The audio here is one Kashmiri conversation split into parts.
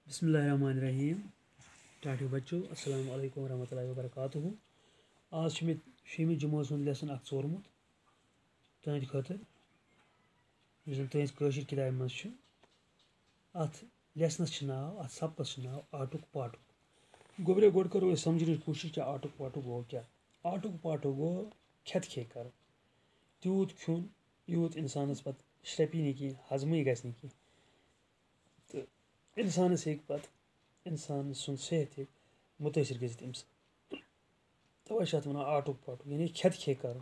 बिस्मिल्लाहिर्रहमानिर्रहीम। टाठियो बच्चों अस्सलाम वालेकुम रहमतुल्लाहि व बरकातुहू। आज मे 6वीं जमात सुन लेसन अख चोरमुत तुंद खतर यु जन तुज कशिर किताब मज अथ लेसनस नाव अथ सबकस नाव आटुक पाटुक। गोबरे गोड करो समझने कोशिश आटुक पाटुक गो क्या। आटुक पाटुक गो खेत खे कर तूत खुन यूत इंसानस पत श्रेपी नी की हजम गि नी की तो इंसानस हे पत इंसान सुन सेहत हे मुतासर गजित अम तवे अत वन आटुक पाटुक यानी खेत खे कर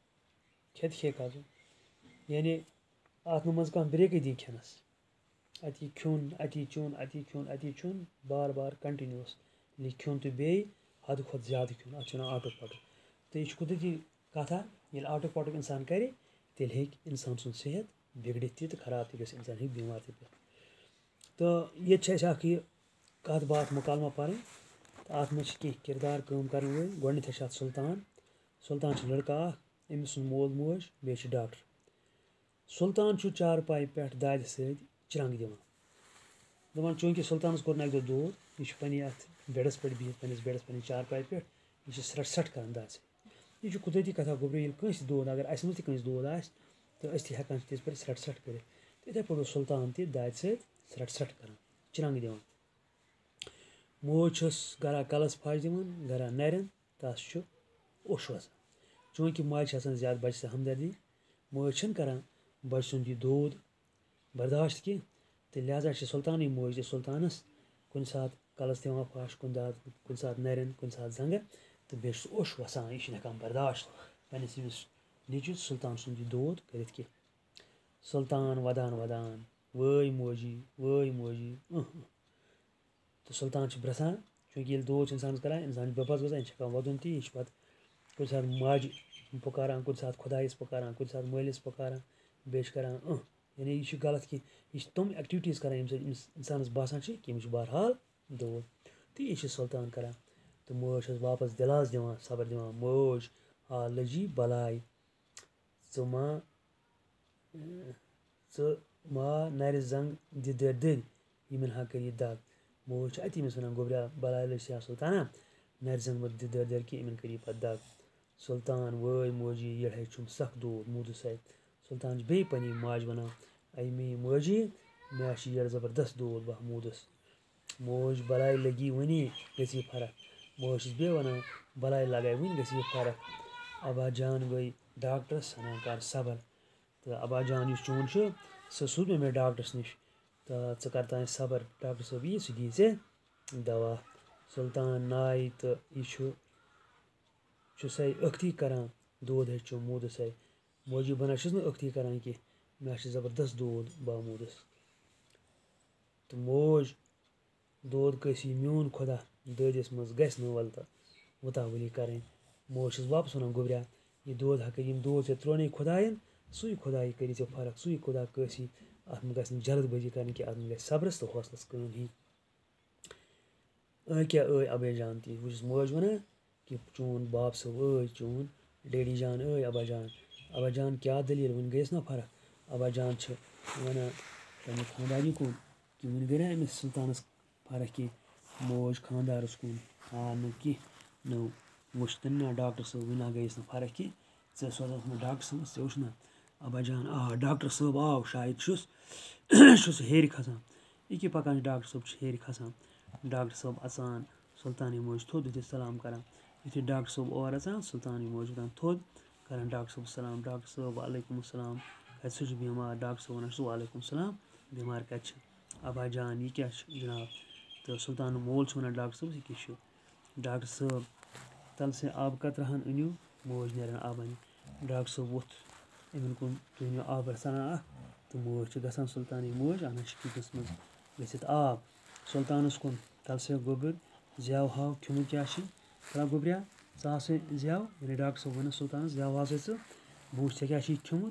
यानी अत मज कह ब्रेक दी खेनस अति खुन अति चुन अति खुन अति चुन बार बार कंटिन्यूस खुन तो बे हद खुद ज्यादा खुन अत आटुक पाटुक। तो यह कुदरती कथा ये आटुक पाटुक इंसान करे तेल हे इंसान सुन सेहत बिगड़ित तो खराब तो इंसान हे बीमार तो पे। तो ये कत बात मुकालमा पढ़ तो अत मे कह किरदार काम कर गोडथ सुल्तान सुल्तान लड़का अमिस सुन मोल मोज बे डॉक्टर। सुल्तान चारपाई पे दाद सत चिरंग दिवान चूंकि सुल्तानस कोर अक दूध यह पे अत बेडस पे बिहित पन्नस बेडस पे चारपाई पे यह सट सट कर दाद सत। यह कुदरती कथा गोब्रे ये कंस दूध अगर अस मज तस दूध आ तो हेकान तिज पे सट सट कर इथे पे सुल्तान तह दाद सट सट कर चिरंग दिवान। मोज गरा कलस फाश दिवान गरा नरन तस ओश वसान चूंकि माज ज्यादा बच्चे से हमदर्दी मोज करान बच्चे सुंद यह दूध बर्दाश्त कह तो लिहाजा सुल्तान मोज सुल्तानस कुन सात कलस दिवान फाश कुन सात नरन कुन सात जंगर तो बे ओश वसान यह हेकान बर्दाश्त पन्नस नीचुस सुल्तान सुंद यह दूध कर सुल्तान वदान वदान वै मोजी तो सुल्तान ब्रसान चूंकि ये दूध इंसान करान इंसान बेबस गसान यह वदन ती यह पे कुछ सात माज पुकारान कुछ सात खुदाइस पुकारान कुछ सात मालिस पुकारान बे करान यानी यह गलत कि यह तम एक्टिविटीज़ करान ये इंसानस बासान कि बहरहाल दूध तो यह सुल्तान करान। तो मोज वापस दिलास दिवान सबर दिवान मोज आ लजी बलाई मा नर जंग दर दर यमन हा कर दग मोज अति अमिस वन गोब्रिया बलाई लज सुल्ताना नर जंग मत दर दर कि इन कर पे दग। सुल्तान वै मोजी ये चुम सख दूध मूदस सुल्तान बे पनी माज वन अय मे मोजी मे ये जबरदस्त दूध बह मूदस मोज बलाई लगी वनी गई फर्क मोज बे वन बलाई लगाए वन गई फर्क। अबा जान गई डॉक्टरस वन कर सबर तो अबा जान चून सह सूद मे डॉक्टरस नश तो कर तान सबर डॉक्टर साहब यी सह दी दवा। सुल्तान नाय तो यह अख्ती करान दूध चुम मूदस मोजी बना अख्ती करान कि मे जबरदस्त दूध बह मूदस। तो मोज दूध कसी म्यून खुदा ददिस मज गस वल तो मुतावली करें मोज वापस वन गोब्रिया यह दूध हक दूध ऐ त्रोन खुदायन सू खुदाई कर फर्क सू खुदा कसी अत गि जल्दबाजी कर कि अत गि सब्रस तो हौसलस कम ही क्या अबे जान ती बस मोज वन कि चून बाप सब चून डैडी जान अबा जान क्या दलील वन गई ना फर्क। अबा जान वन पे खानदानी कुन कि वन गई ना अमिस सुल्तानस फर्क कि मोज खानदारस कुन हाँ नो कि नो वुन ना डॉक्टर साहब वन गईस ना फर्क कि सोजन मे डॉक्टर साहब ऐ वुच ना। अबा जान डॉक्टर साहब आव शायद हेर खसान यह पकान डॉक्टर साहब हेर खसान डॉक्टर साहब अचान सुल्तान मोज थोद वे सलाम करान यु डॉक्टर साहब और अचान सुल्तान मोज वन थोद करान डॉक्टर साहब सलाम डॉक्टर साहब वालेकुम सलाम कत सह बीमार डॉक्टर साहब वन वालेकुम सलाम बीमार कत अबा जान यह क्या जनाब तो सुल्तान मोल वन डॉक्टर साहब यह डॉक्टर साहब तल से आब कतरहन अनियो मोज नेरन आबन डॉक्टर साहब वोथ इन कुन तुम आब रसान तो मोज गसान सुल्तान मोज अना शीतस मज गसित आब सुल्तानस कुन तल से गोबर ज्याव हाव खुम क्या तला गोब्रिया सा ज्याव यानी डॉक्टर साहब वन सुल्तानस ज्याव हाव बूझ क्या खुमुत।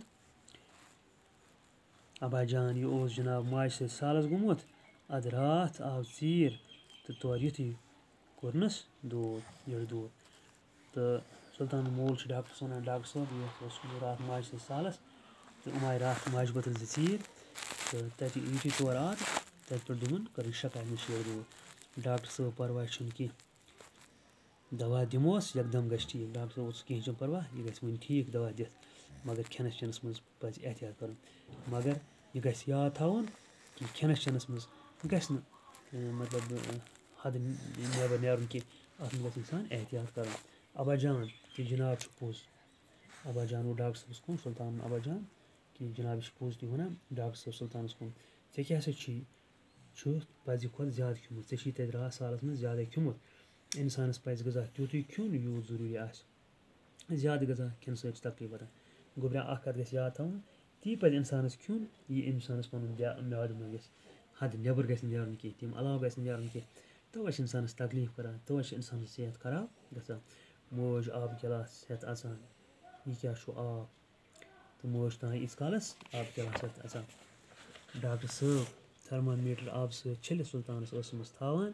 अबा जान यह जनाब माज सत सालस गुमुत अद रात आव तीर तो तौर युथी कोरनस दूध यह दूध तो सुल्तान मोल डॉक्टरस वन डॉक्टर साहब यह रात माज सत सालस तो आय रात माज बतल तीर तो तत युथी तौर आत تَتہِ پٮ۪ٹھ دوٚپُن کٔرٕن شکایت مےٚ شیٖر دوٗر ڈاکٹر صٲب پرواے چھُنہٕ کینٛہہ دوا دِموس یکدم گژھِ ٹھیٖک ڈاکٹر صٲب اوس کینٛہہ چھُنہٕ پرواے یہِ گژھِ وۄنۍ ٹھیٖک دوا دِتھ مگر کھٮ۪نَس چٮ۪نَس منٛز پَزِ احتیاط کَرُن مگر یہِ گژھِ یاد تھاوُن کہِ کھٮ۪نَس چٮ۪نَس منٛز گژھِ نہٕ مطلب حدٕ نٮ۪بر نیرُن کینٛہہ اَتھ منٛز گژھِ اِنسان احتیاط کَرُن ابا جان کہِ جِناب چھُ پوٚز ابا جان گوٚو ڈاکٹر صٲبَس کُن سُلطانُن ابا جان کہِ جِناب یہِ چھُ پوٚز تہِ وَنان ڈاکٹر صٲب سُلطانَس کُن ژےٚ کیٛاہ سا چھُتھ پَزِ کھۄتہٕ زیادٕ کھیوٚمُت ژےٚ چھی تَتہِ راتھ سالَس منٛز زیادَے کھیوٚمُت اِنسانَس پَزِ غذا تیُتُے کھیوٚن یوٗت ضروٗری آسہِ زیادٕ غذا کھٮ۪نہٕ سۭتۍ چھِ تکلیٖف واتان گوٚبرا اَکھ کَتھ گژھِ یاد تھاوُن تی پَزِ اِنسانَس کھیوٚن یہِ اِنسانَس پَنُن میادٕ منٛز گژھِ حدٕ نٮ۪بر گژھِ نہٕ نیرُن کینٛہہ تَمہِ علاوٕ گژھِ نہٕ نیرُن کینٛہہ تَوَے چھِ اِنسانَس تکلیٖف کَران تَوَے چھِ اِنسانَس صحت خراب گژھان موج آبہٕ گِلاس ہٮ۪تھ اَژان یہِ کیٛاہ چھُ آب تہٕ موج تانۍ ییٖتِس کالَس آبہٕ گِلاس ہٮ۪تھ اَژان ڈاکٹر صٲب تھٔرمامیٖٹر آبہٕ سۭتۍ چھٔلِتھ سُلطانَس ٲسَس تھاوان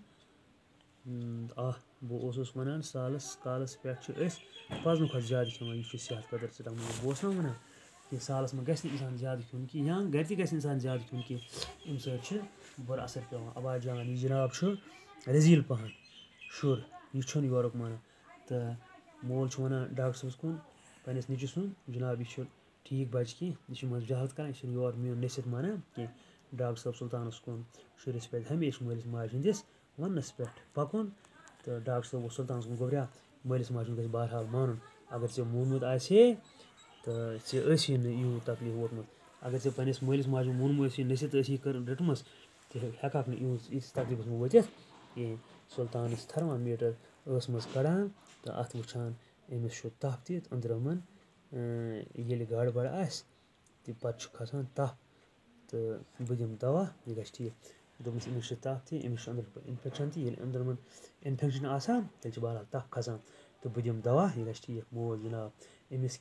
بہٕ اوسُس وَنان سالَس کالَس پٮ۪ٹھ چھِ أسۍ پَزنہٕ کھۄتہٕ زیادٕ کھٮ۪وان یہِ چھُ صحت خٲطرٕ سٹرٛانٛگ بہٕ اوسُس نا وَنان کہِ سالَس منٛز گژھِ نہٕ اِنسان زیادٕ کھیوٚن کینٛہہ یا گَرِ تہِ گژھِ نہٕ اِنسان زیادٕ کھیوٚن کینٛہہ اَمہِ سۭتۍ چھِ بُرٕ اَثر پٮ۪وان ابا جان یہِ جِناب چھُ رٔزیٖل پَہَن شُر یہِ چھُنہٕ یورُک مانان تہٕ مول چھُ وَنان ڈاکٹر صٲبَس کُن پنٛنِس نیٚچوِس سُنٛد جِناب یہِ چھُ ٹھیٖک بَچہِ کینٛہہ یہِ چھُ منٛزٕ جہل کَران یہِ چھُنہٕ یورٕ میون نصیحت مانان کینٛہہ ڈاکٹر صٲب سُلطانَس کُن شُرِس پَزِ ہمیشہِ مٲلِس ماجہِ ہِنٛدِس وَننَس پٮ۪ٹھ پَکُن تہٕ ڈاکٹر صٲب اوس سُلطانَس کُن گوٚبرا مٲلِس ماجہِ ہُنٛد گژھِ بہرحال مانُن اگر ژےٚ مونمُت آسہِ ہے تہٕ ژےٚ ٲسی نہٕ یوٗت تکلیٖف ووتمُت اگر ژےٚ پنٛنِس مٲلِس ماجہِ ہُنٛد مونمُت ٲسی نصیحت ٲسی رٔٹمٕژ ژےٚ ہٮ۪کہٕ نہٕ ییٖتِس تکلیٖفَس منٛز وٲتِتھ کِہیٖنۍ سُلطانَس تھٔرمامیٖٹر ٲسمٕژ کَڑان تہٕ اَتھ وٕچھان أمِس چھُ تَپھ تہِ أنٛدرَمَن ییٚلہِ گڑبڑ آسہِ تہٕ پَتہٕ چھُ کھَسان تَپھ تہٕ بہٕ دِمہٕ دَوا یہِ گژھِ ٹھیٖک دوٚپمَس أمِس چھِ تَپھ تہِ أمِس چھُ أنٛدرٕ پٔکۍ اِنفٮ۪کشَن تہِ ییٚلہِ أنٛدرَمَن اِنفٮ۪کشَن آسان تیٚلہِ چھِ بہرحال تَپھ کھَسان تہٕ بہٕ دِمہٕ دَوا یہِ گژھِ ٹھیٖک موج جِناب أمِس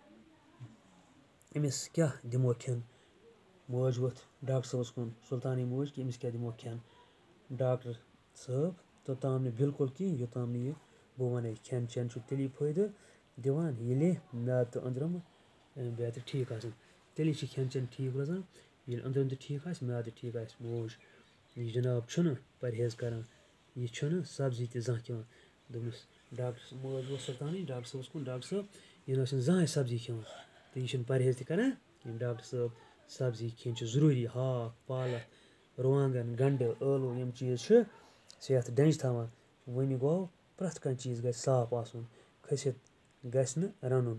کیٛاہ دِمو کھٮ۪ن موج ووٚتھ ڈاکٹر صٲبَس کُن سُلطانٕنۍ موج کہِ أمِس کیٛاہ دِمو کھٮ۪ن ڈاکٹر صٲب توٚتام نہٕ بِلکُل کِہیٖنۍ یوٚتام نہٕ یہِ بہٕ وَنَے کھٮ۪ن چٮ۪ن چھُ تیٚلی فٲیدٕ دِوان ییٚلے میادٕ تہٕ أنٛدرَم بیترِ ٹھیٖک آسان تیٚلی چھِ کھٮ۪ن چٮ۪ن ٹھیٖک روزان ییٚلہِ أنٛدرِم تہِ ٹھیٖک آسہِ میادٕ تہِ ٹھیٖک آسہِ موج یہِ جِناب چھُنہٕ پرہیز کَران یہِ چھُنہٕ سبزی تہِ زانٛہہ کھٮ۪وان دوٚپمَس ڈاکٹر موج اوس سُلطانٕنۍ ڈاکٹر صٲبَس کُن ڈاکٹر صٲب یہِ نہٕ ٲسِنۍ زٕہٕنۍ سبزی کھٮ۪وان تہٕ یہِ چھُنہٕ پرہیز تہِ کَران کِہیٖنۍ ڈاکٹر صٲب سبزی کھیٚنۍ چھِ ضروٗری ہاکھ پالک رُوانٛگَن گَنٛڈٕ ٲلوٕ یِم چیٖز چھِ صحت ڈٮ۪نٛجہِ تھاوان وۄنۍ گوٚو پرٛٮ۪تھ کانٛہہ چیٖز گژھِ صاف آسُن کھٔسِتھ گژھِ نہٕ رَنُن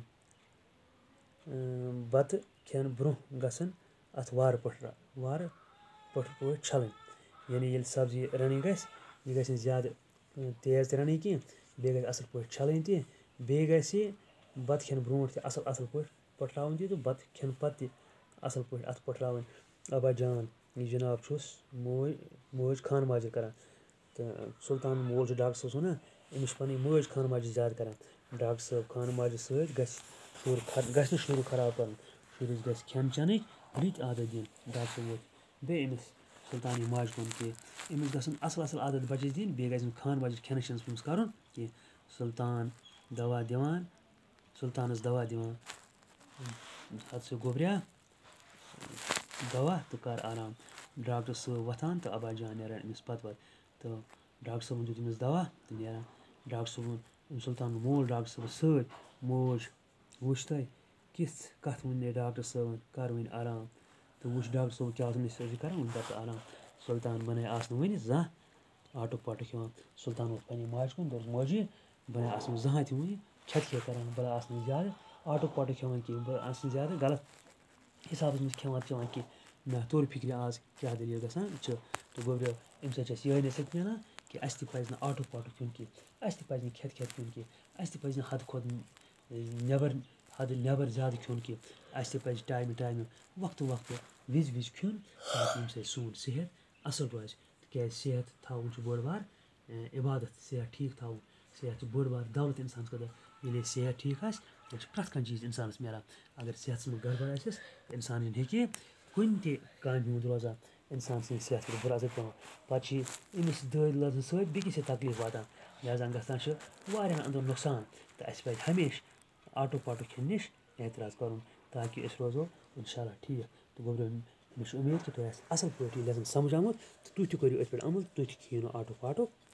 بَتہٕ کھٮ۪نہٕ برٛونٛہہ گژھن اَتھ وارٕ پٲٹھۍ چھَلٕنۍ یعنی ییٚلہِ سبزی رَنٕنۍ گژھِ یہِ گژھِ نہٕ زیادٕ تیز تہِ رَنٕنۍ کینٛہہ بیٚیہِ گژھِ اَصٕل پٲٹھۍ چھَلٕنۍ تہِ بیٚیہِ گژھِ بَتہٕ کھٮ۪نہٕ برٛونٛٹھ تہِ اَصٕل پٲٹھۍ پٔٹھراوٕنۍ تہِ تہٕ بَتہٕ کھٮ۪نہٕ پَتہٕ تہِ اَصٕل پٲٹھۍ اَتھٕ پٔٹھراوٕنۍ ابا جان یہِ جِناب چھُس موج خانہٕ ماجہِ کَران تہٕ سُلطان مول چھُ ڈاکٹر صٲبَس وَنان أمِس چھِ پَنٕنۍ مٲج خانہٕ ماجہِ زیادٕ کَران ڈاکٹر صٲب خانہٕ ماجہِ سۭتۍ گژھِ نہٕ شُر خراب کَرُن شُرِس گژھِ کھٮ۪ن چٮ۪نٕکۍ رٕتۍ عادت دِنۍ ڈاکٹر صٲب ووت بیٚیہِ أمِس سُلطانٕنۍ ماجہِ کُن کہِ أمِس گژھن اَصٕل عادت بَچَس دِنۍ بیٚیہِ گژھِ نہٕ خانہٕ ماجہِ کھٮ۪نَس چٮ۪نَس أمِس کَرُن کینٛہہ سُلطانَس دوا دِوان ہَتہٕ سا گوٚبریا دوا تہٕ کَر آرام ڈاکٹر صٲب وۄتھان تہٕ ابا جان نیران أمِس پَتہٕ تہٕ ڈاکٹر صٲبَن دیُت أمِس دوا تہٕ نیران ڈاکٹر صٲبُن سُلطانُن مول ڈاکٹر صٲبَس سۭتۍ موج وٕچھ تۄہہِ کَتھ ووٚننَے ڈاکٹر صٲبَن کَر وۄنۍ آرام تہٕ وٕچھ ڈاکٹر صٲب کیٛاہ اوس أمِس سۭتۍ کَران وۄنۍ کَر ژٕ آرام سُلطان بَناے آس نہٕ وٕنہِ زانٛہہ آٹُک پاٹُک کھٮ۪وان سُلطان اوس پنٛنہِ ماجہِ کُن دوٚپُس موجی بہٕ نَے آسہٕ نہٕ زٕہٕنۍ تہِ وٕنہِ کھٮ۪تھے کَران بہٕ آسہٕ نہٕ زیادٕ آٹُک پاٹُک کھٮ۪وان کینٛہہ بہٕ آسہٕ نہٕ زیادٕ غلط حِسابَس منٛز کھٮ۪وان چٮ۪وان کینٛہہ مےٚ توٚر فِکرِ آز کیٛاہ دٔلیٖل گژھان چھِ تہٕ گوٚبریو اَمہِ سۭتۍ چھِ اَسہِ یِہوٚے نصیحت مِلان کہِ اَسہِ تہِ پَزِ نہٕ آٹُک پاٹُک کھیوٚن کینٛہہ اَسہِ تہِ پَزِ نہٕ کھٮ۪تھ کھیوٚن کینٛہہ اَسہِ تہِ پَزِ نہٕ حدٕ کھۄتہٕ نٮ۪بر زیادٕ کھیوٚن کینٛہہ اَسہِ تہِ پَزِ ٹایمہٕ وقتہٕ وِزِ کھیوٚن تاکہِ ییٚمہِ سۭتۍ سون صحت اَصٕل روزِ تِکیٛازِ صحت تھاوُن چھُ بٔڑ بار عبادت صحت ٹھیٖک تھاوُن صحت چھُ بٔڑ بار دولت اِنسانَس خٲطرٕ ییٚلہِ صحت ٹھیٖک آسہِ تیٚلہِ چھُ پرٛٮ۪تھ کانٛہہ چیٖز اِنسانَس میلان اگر صحتَس منٛز گڑبڑ آسٮ۪س اِنسان ہیٚکہِ کُنہِ تہِ کامہِ ہُنٛد روزان اِنسان سٕنٛدِ صحت پٮ۪ٹھ بُرٕ اثر پٮ۪وان پَتہٕ چھِ أمِس دٲدۍ لَرزٕ سۭتۍ بیٚکِس تہِ تکلیٖف واتان لہذا گژھان چھِ واریاہَن أنٛدرٕ نۄقصان تہٕ اَسہِ پَزِ ہمیشہِ آٹُک پاٹُک کھٮ۪نہٕ نِش احتراز کَرُن تاکہِ أسۍ روزو اِنشاء اللہ ٹھیٖک تہٕ گوٚبریو مےٚ چھِ اُمید کہِ تۄہہِ آسہِ اَصٕل پٲٹھۍ یہِ لیسن سَمجھ آمُت تہٕ تُہۍ تہِ کٔرِو أتھۍ پٮ۪ٹھ عمل تُہۍ تہِ کھیٚیِو نہٕ آٹُک واٹُک